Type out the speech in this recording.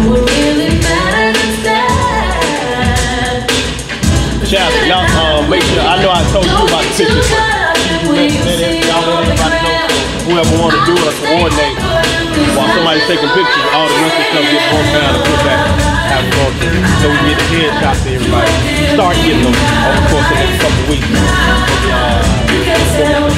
Chapter, y'all make sure, I know I told you about the pictures, but y'all let everybody know, whoever want to do it or coordinate, while somebody's taking pictures, all the rest of the stuff get broken down and put back, have a photo, so we get the headshots to everybody. Start getting them over the course of the next couple of weeks.